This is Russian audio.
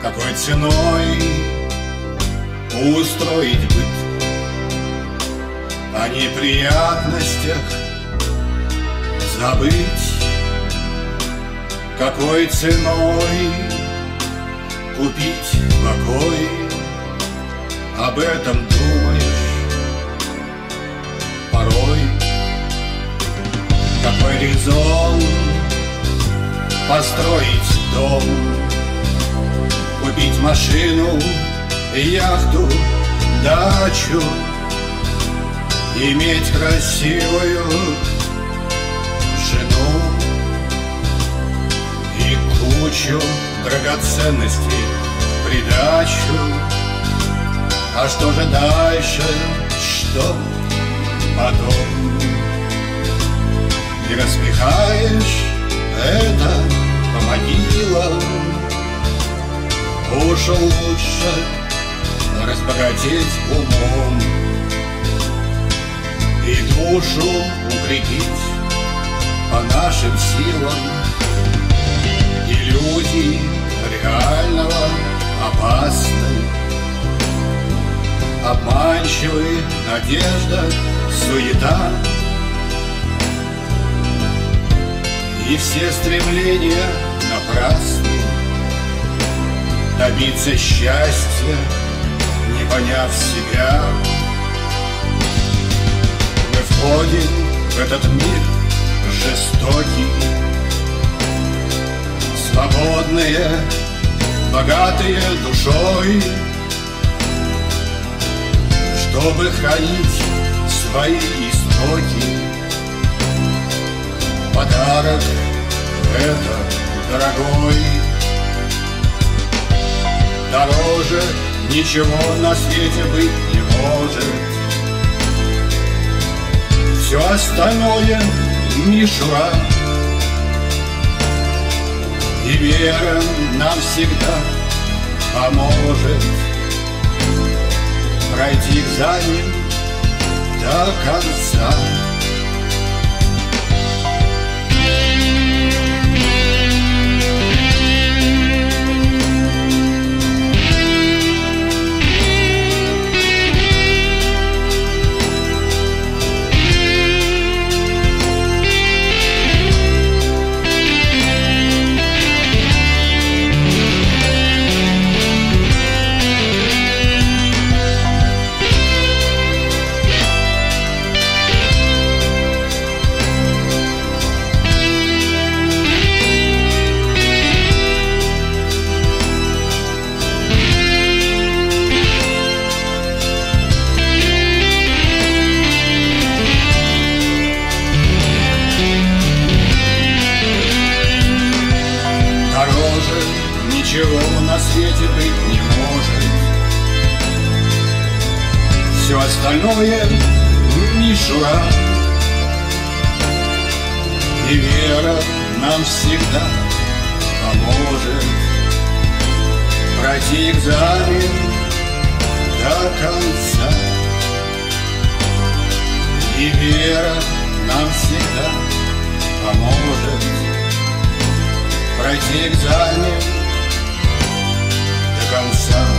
какой ценой устроить быт, о неприятностях забыть, какой ценой купить покой. Об этом думаешь порой, какой резон построить дом, купить машину, яхту, дачу, иметь красивую жену и кучу драгоценностей в придачу. А что же дальше, что потом? Не распихаешь это по могилам, уж лучше разбогатеть умом и душу укрепить по нашим силам. Иллюзии реального опасны, обманчивы надежда, суета, и все стремления напрасны. Добиться счастья, не поняв себя, мы входим в этот мир жестокий, свободные, богатые душой, чтобы хранить свои истоки. Подарок это дорогой, дороже ничего на свете быть не может. Все остальное мишура, и вера нам всегда поможет пройти экзамен до конца. Ничего на свете быть не может. Все остальное мишура, и вера нам всегда поможет пройти экзамен до конца. И вера нам всегда поможет пройти экзамен до конца.